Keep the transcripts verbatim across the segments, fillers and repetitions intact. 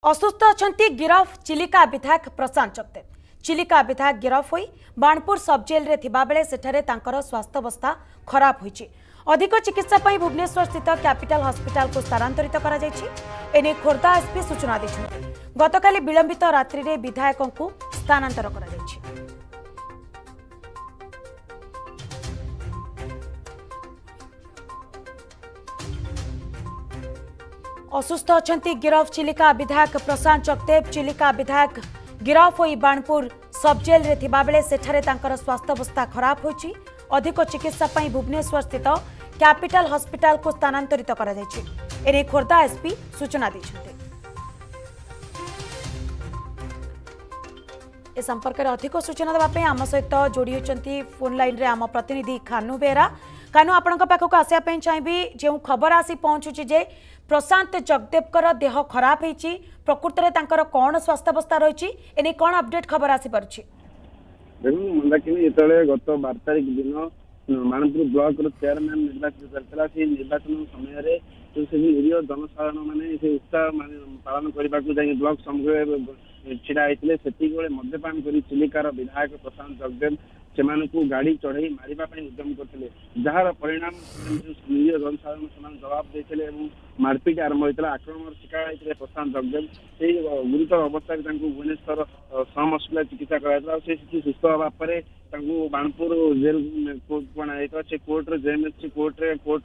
असुस्थ अछंती गिरफ चिलिका विधायक प्रशांत जगदेव। चिलिका विधायक गिरफ होई बाणपुर सब जेल रे थिबा बेले सेठारे तांकर स्वास्थ्यावस्था खराब होईछि। अधिक चिकित्सा पई भुवनेश्वर स्थित कैपिटल हॉस्पिटल को स्थानांतरित करा जायछि। एने खोर्धा एसपी सूचना दैछन्ति। गतकाली विलंबित रात्रि रे विधायक को स्थानांतर करा जायछि। असुस्थ अछंती गिरफ चिलिका विधायक प्रशांत जगदेव। चिलिका विधायक गिरफ होई बाणपुर सब जेल रे थिबा बेले सेठारे तांकर स्वास्थ्यावस्था खराब होईछि। अधिक चिकित्सा पई भुवनेश्वर स्थित कैपिटल हॉस्पिटल को स्थानांतरित करा जायछि। एने खोर्धा एसपी सूचना दैछन्ति। ए संपर्क में अधिक सूचना देवाई आम सहित जोड़ी होती फोन लाइन रे आम प्रतिनिधि खानू बेहरा। खानू आपण पाखक आसपा चाहिए जो खबर आसी पहुंचुची जे प्रशांत जगदेव देह खराब होती प्रकृत में तांकर कौन स्वास्थ्यावस्था रही एने कौन अपडेट खबर आसी पारुछि? देखो मंदाकिनी जिते गत बार तारिख दिन बाणपुर ब्लॉक चेयरमैन निर्वाचित करता से निर्वाचन समय तो से निरीह जनसाधारण मैंने से उत्साह मान पालन करने ब्लॉक समूह छिड़ा होते से मद्यपान कर चिलिकार विधायक प्रशांत जगदेव से गाड़ी चढ़ई मारे उद्यम करते जार परिणाम निरीह जनसाधारण जवाब देते मारपिट आरंभ होता आक्रमण शिकार होते प्रशांत जगदेव से गुरुतर अवस्था भुवनेश्वर सम हस्पिटाल चिकित्सा कराई सुस्थ होगा बाणपुर जेल कोर्ट को से कोर्ट जेएमएससी कोर्ट रे कोर्ट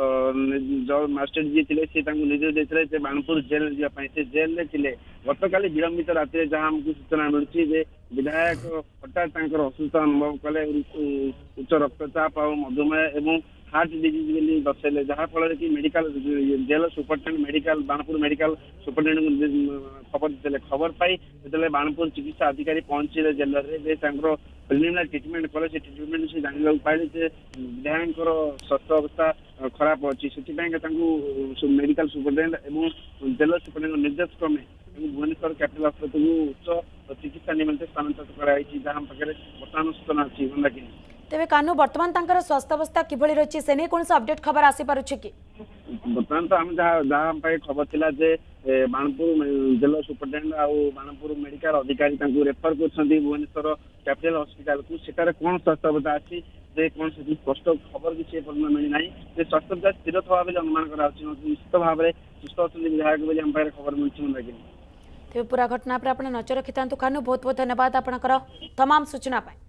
मास्टर जी थे निर्देश देते बाणपुर जेल जावाई से जेल रे थिले। गतकाली विलंबित राति जहाँ आमको सूचना मिलूँ विधायक हठात असुस्थ अनुभव कले उच्च रक्तचाप और मधुमेह एवं हार्ट डिजीज दर्शाइले जहाँफल कि medical jail superintendent medical Banpur medical superintendent खबर देते खबर पाई जो बाणपुर चिकित्सा अधिकारी पहुंचे जेल में प्रिलिमिनारी ट्रिटमेंट कले से ट्रिटमेंट से जाना पाइले विधायक स्वास्थ्य अवस्था खराब अच्छी से मेडिकल सुपरिटेडेंट एवं जेल सुपरिटेडेंट निर्देश क्रमे भुवनेश्वर कैपिटल हॉस्पिटल को उच्च चिकित्सा निमंत्रण स्थानांतरित कराई जहाँ पाखे बर्तमान सूचना अच्छी मंदाकिनी। तेरे कानू बर्तमान तांकर स्वास्थ्यावस्था किभଳି रही से नहीं कौन सा अपडेट खबर आसी पारुछि कि? बर्तमान तो आम जहाँ जहाँ पाए खबर थिला जे बाणपुर जेल सुपरिटेडेंट आ बाणपुर मेडिकल अधिकारी रेफर कर भुवनेश्वर कैपिटल हॉस्पिटल को सेटारे कौन स्वास्थ्यावस्था अच्छी जे कौन से स्पष्ट खबर किसी मिलना ना स्वास्थ्य स्थिर था अनुमान कर निश्चित भाव में सुस्थ अच्छा विधायक बोली आम पाखे खबर मिली। तेज पूरा घटना पर आप नजर रखि था खानू बहुत बहुत धन्यवाद आपंकर तमाम सूचना पाए।